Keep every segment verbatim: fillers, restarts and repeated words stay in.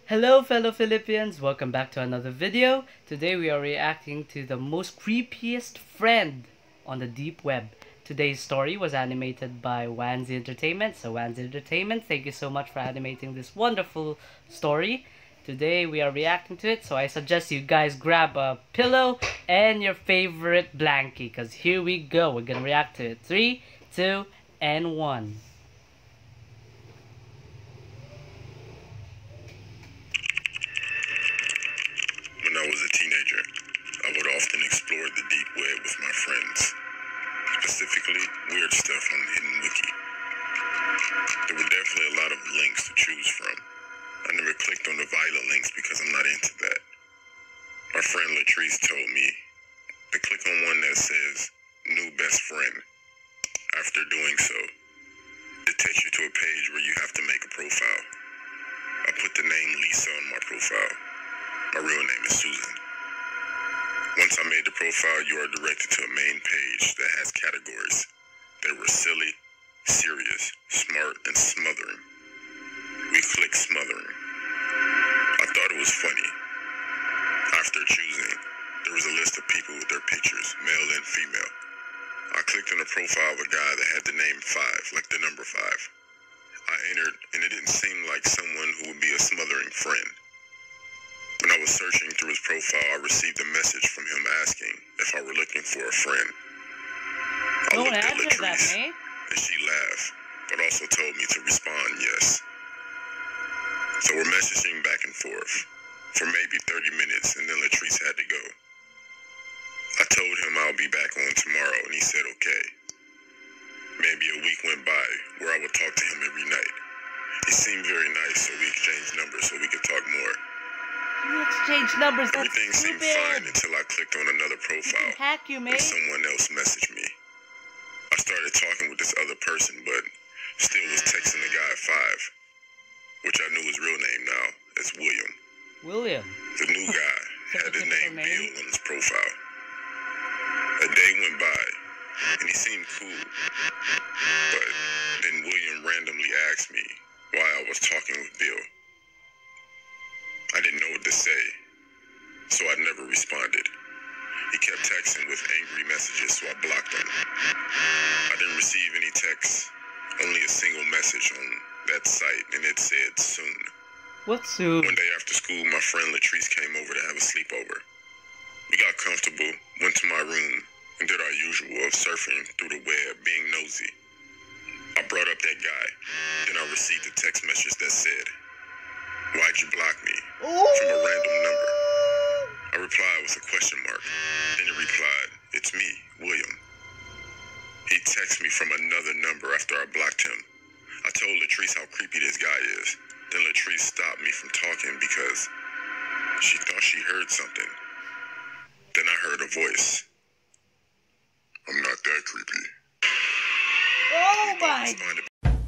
Hello fellow Philippians, welcome back to another video. Today we are reacting to the most creepiest friend on the deep web. Today's story was animated by Wanzi Entertainment. So Wanzi Entertainment, thank you so much for animating this wonderful story. Today we are reacting to it, so I suggest you guys grab a pillow and your favorite blankie, because here we go. We're gonna react to it. Three, two, and one. When I was a teenager, I would often explore the deep web with my friends, specifically weird stuff on Hidden Wiki. There were definitely a lot of links to choose from. I never clicked on the violent links because I'm not into that. My friend Latrice told me to click on one that says, New Best Friend. After doing so, it takes you to a page where you have to make a profile. I put the name Lisa on my profile. My real name is Susan. Once I made the profile, you are directed to a main page that has categories. They were silly, serious, smart, and smothering. We clicked smothering. I thought it was funny. After choosing, there was a list of people with their pictures, male and female. I clicked on the profile of a guy that had the name five, like the number five. I entered, and it didn't seem like someone who would be a smothering friend. When I was searching through his profile, I received a message from him asking if I were looking for a friend. I Don't looked at answer that, Latrice, man. and she laughed, but also told me to respond yes. So we're messaging back and forth for maybe thirty minutes, and then Latrice had to go. I told him I'll be back on tomorrow, and he said okay. Maybe a week went by where I would talk to him every night. He seemed very nice, so we exchanged numbers so we could talk more. You exchange numbers, that's Everything seemed stupid. fine until I clicked on another profile Hack you, and mate. someone else messaged me. I started talking with this other person, but still was texting the guy five, which I knew his real name now as William. William. The new guy had the name name. Bill on his profile. A day went by, and he seemed cool, but then William randomly asked me why I was talking with Bill. I didn't know what to say, so I never responded. He kept texting with angry messages, so I blocked him. I didn't receive any texts, only a single message on that site, and it said soon. What soon? One day after school, my friend Latrice came over to have a sleepover. We got comfortable, went to my room, and did our usual of surfing through the web, being nosy. I brought up that guy, then I received a text message that said, "Why'd you block me?" from a random number. I replied with a question mark. Then he replied, "It's me, William." He texted me from another number after I blocked him. I told Latrice how creepy this guy is. Then Latrice stopped me from talking because she thought she heard something. Then I heard a voice. "I'm not that creepy." Oh my! Responded,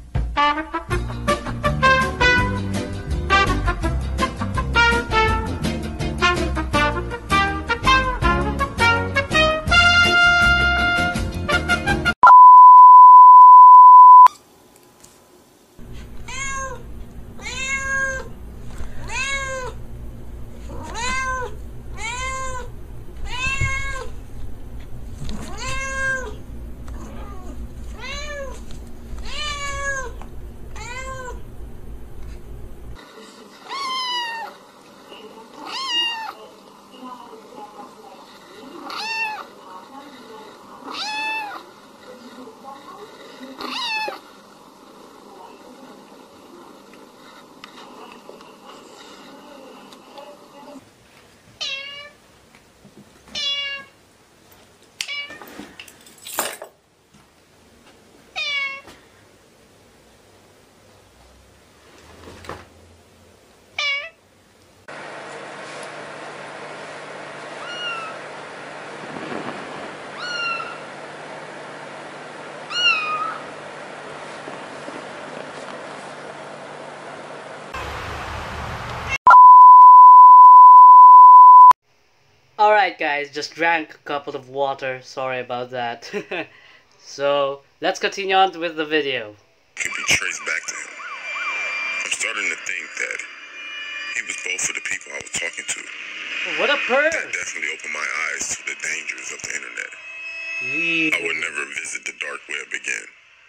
Alright guys, just drank a couple of water, sorry about that. So, let's continue on with the video. could be traced back to him. I'm starting to think that He was both of the people I was talking to. What a perk! That definitely opened my eyes to the dangers of the internet. Ew. I would never visit the dark web again.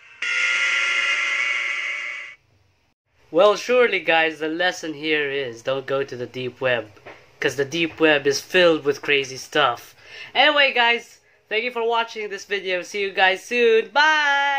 Well, surely guys, the lesson here is don't go to the deep web, because the deep web is filled with crazy stuff. Anyway guys, thank you for watching this video. See you guys soon. Bye!